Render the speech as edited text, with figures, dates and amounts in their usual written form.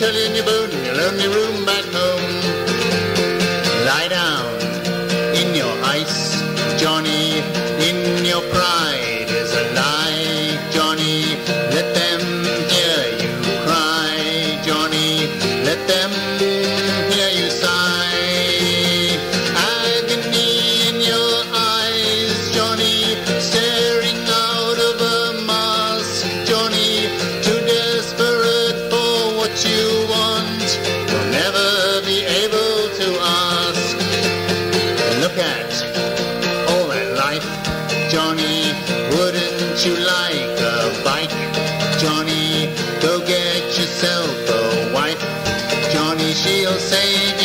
hotel in your boat in your lonely room back home. Lie down in your ice, Johnny, in your pride is a lie, Johnny. Let them hear you cry, Johnny. Let them hear you sigh. Agony in your eyes, Johnny, staring out of a mask, Johnny. Too desperate for what you want, you'll never be able to ask. Look at all that life, Johnny. Wouldn't you like a bike, Johnny? Go get yourself a wife, Johnny. She'll say